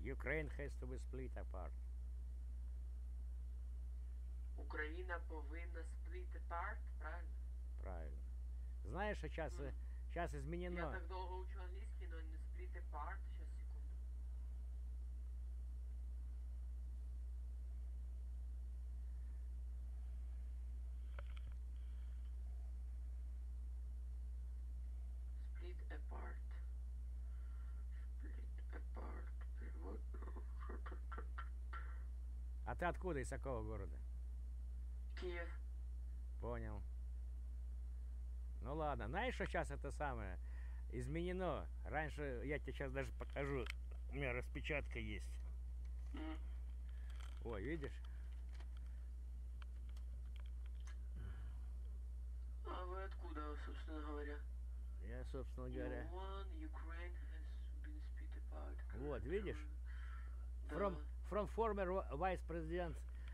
Ukraine has to be split apart. Україна повинна split apart, правильно? Правильно. Знаешь, что сейчас изменено... Я так долго учу английский, но не split apart. Сейчас, секунду. Split apart. Split apart. Перевод. А ты откуда, из какого города? Киев. Понял. Ну ладно, знаешь, что сейчас это самое изменено? Раньше, я тебе сейчас даже покажу, у меня распечатка есть. Ой, видишь? А вы откуда, собственно говоря? Я, собственно говоря... Вот, видишь? From former vice president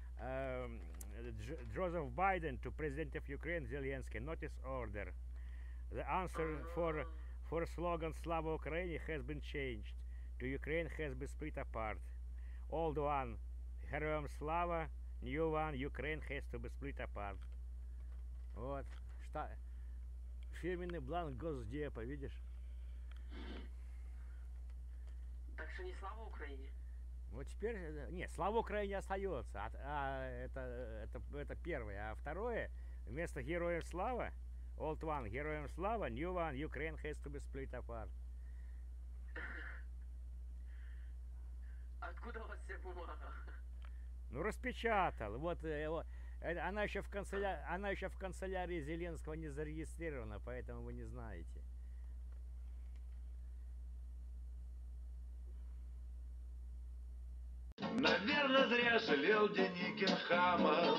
Joseph Biden to president of Ukraine Zelensky, notice order. The answer for slogan Slava Ukraini has been changed. To Ukraine has been split apart. Old one, Героям Слава, new one, Ukraine has to be split apart. Вот. Фирменный бланк Госдепа, видишь? Так что не слава Украине? Вот теперь, нет, слава Украине остается, это первое, а второе, вместо Героям Слава, Old One, Героям Слава, New One, Ukraine has to be split apart. Откуда у вас вся бумага? Ну, распечатал, вот, она еще в канцелярии Зеленского не зарегистрирована, поэтому вы не знаете. Наверное, зря жалел Деникин хама.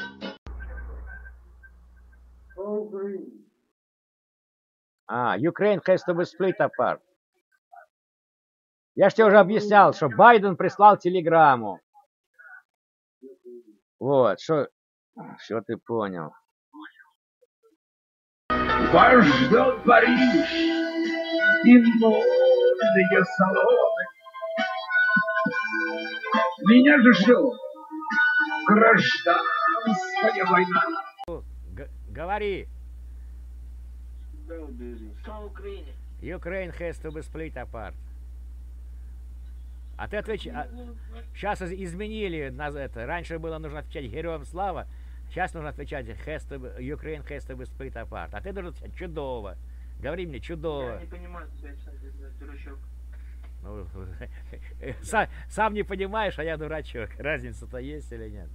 Ukraine has to be split apart. Я ж тебе уже объяснял, что Байден прислал телеграмму. Вот, что ты понял. Вас ждет Париж и модные салоны. Меня же ждет гражданская война. Говори. Слава Украине. Ukraine has to be split apart. А ты отвечай. Сейчас изменили это. Раньше было нужно отвечать Героям Слава. Сейчас нужно отвечать Ukraine has to be split apart. А ты должен отвечать чудово. Говори мне чудово. Я не понимаю тебя, дурачок. Ну, сам не понимаешь, а я дурачок. Разница-то есть или нет?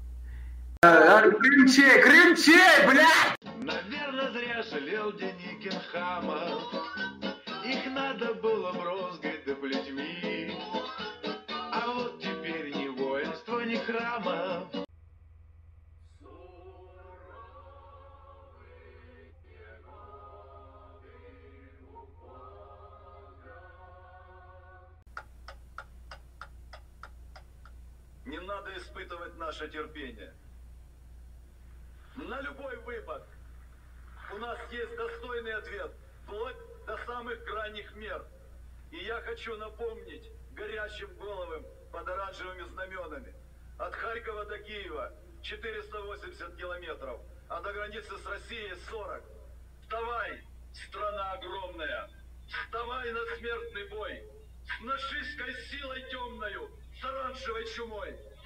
Крымчей, блядь! Наверное, зря жалел Деникин хама. Их надо было брозгать да плетьми. А вот теперь ни воинства, ни храма. Не надо испытывать наше терпение. На любой выпад у нас есть достойный ответ, вплоть до самых крайних мер. И я хочу напомнить горящим головам под оранжевыми знаменами. От Харькова до Киева 480 километров, а до границы с Россией 40. Вставай, страна огромная! Вставай на смертный бой! С нашистской силой темною, с оранжевой чумой!